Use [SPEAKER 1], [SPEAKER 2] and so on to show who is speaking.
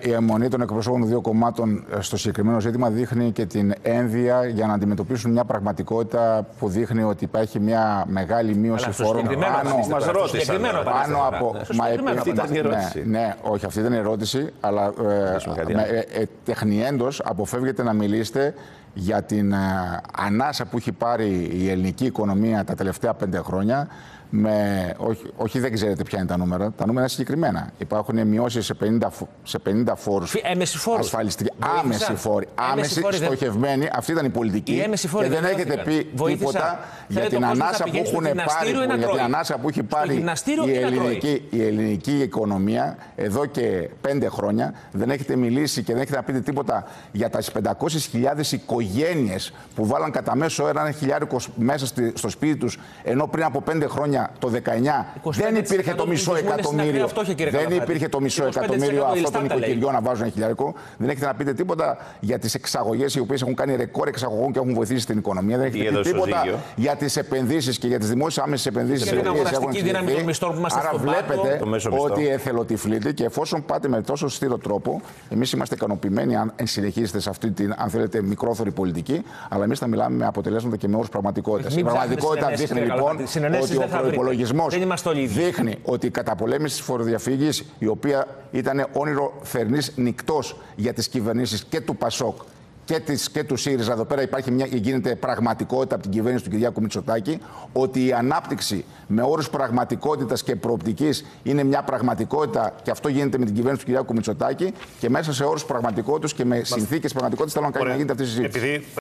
[SPEAKER 1] η αιμονή των εκπροσώπων των δύο κομμάτων στο συγκεκριμένο ζήτημα δείχνει και την ένδυα για να αντιμετωπίσουν μια πραγματικότητα που δείχνει ότι υπάρχει μια μεγάλη μείωση φόρων. Πάνω από.
[SPEAKER 2] Αυτή ήταν η ερώτηση.
[SPEAKER 1] Ναι, όχι, αυτή ήταν η ερώτηση, αλλά τεχνιέντος αποφεύγετε να μιλήσετε για την ανάσα που έχει πάρει η ελληνική οικονομία τα τελευταία 5 χρόνια. Όχι, δεν ξέρετε ποια είναι τα νούμερα. Τα νούμερα είναι συγκεκριμένα. Υπάρχουν μειώσεις σε 50 φόρους.
[SPEAKER 3] Έμεση φόρους.
[SPEAKER 1] Άμεση φόροι. Άμεση, στοχευμένη. Αυτή ήταν η πολιτική. Και δεν έχετε πει τίποτα για την ανάσα που έχουν πάρει. Για την ανάσα που έχει πάρει η ελληνική οικονομία εδώ και 5 χρόνια. Δεν έχετε μιλήσει και δεν έχετε να πείτε τίποτα για τις 500.000 οικογένειες που βάλαν κατά μέσο όρο ένα χιλιάρικο μέσα στο σπίτι τους, ενώ πριν από 5 χρόνια. Το 19 δεν υπήρχε το μισό εκατομμύριο. Δεν υπήρχε το μισό εκατομμύριο αυτών των οικογενειών να βάζουν ένα χιλιάρικο. Δεν έχετε να πείτε τίποτα για τις εξαγωγές οι οποίες έχουν κάνει ρεκόρ εξαγωγών και έχουν βοηθήσει την οικονομία. Δεν έχετε πει τίποτα για τις επενδύσεις και για τις δημόσιες άμεσες επενδύσεις οι οποίες έχουν εξηγηθεί. Άρα βλέπετε ότι εθελοτυφλείτε και εφόσον πάτε με τόσο στήρο τρόπο, εμείς είμαστε ικανοποιημένοι αν συνεχίσετε σε αυτή την, αν θέλετε, μικρόθωρη πολιτική, αλλά εμείς θα μιλάμε με αποτελέσματα και με όρους πραγματικότητας. Η πραγματικότητα δείχνει λοιπόν ότι ο προϋπολογισμός δείχνει ότι η καταπολέμηση της φοροδιαφυγής, η οποία ήταν όνειρο θερινής νυκτός για τις κυβερνήσεις και του ΠΑΣΟΚ και του ΣΥΡΙΖΑ, εδώ πέρα γίνεται πραγματικότητα από την κυβέρνηση του Κυριάκου Μητσοτάκη, ότι η ανάπτυξη με όρους πραγματικότητας και προοπτικής είναι μια πραγματικότητα και αυτό γίνεται με την κυβέρνηση του Κυριάκου Μητσοτάκη και μέσα σε όρους πραγματικότητας και με συνθήκες πραγματικότητας θέλω να γίνεται αυτή η συζήτηση.